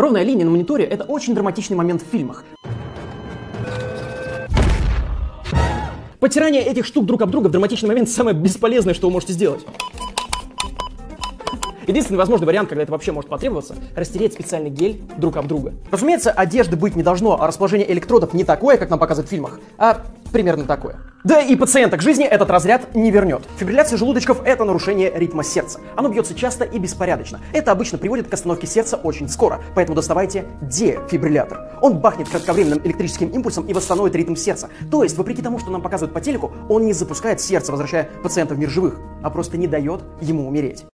Ровная линия на мониторе — это очень драматичный момент в фильмах. Потирание этих штук друг об друга в драматичный момент — самое бесполезное, что вы можете сделать. Единственный возможный вариант, когда это вообще может потребоваться, растереть специальный гель друг об друга. Разумеется, одежды быть не должно, а расположение электродов не такое, как нам показывают в фильмах, а примерно такое. Да и пациента к жизни этот разряд не вернет. Фибрилляция желудочков — это нарушение ритма сердца. Оно бьется часто и беспорядочно. Это обычно приводит к остановке сердца очень скоро, поэтому доставайте дефибриллятор. Он бахнет кратковременным электрическим импульсом и восстановит ритм сердца. То есть, вопреки тому, что нам показывают по телеку, он не запускает сердце, возвращая пациента в мир живых, а просто не дает ему умереть.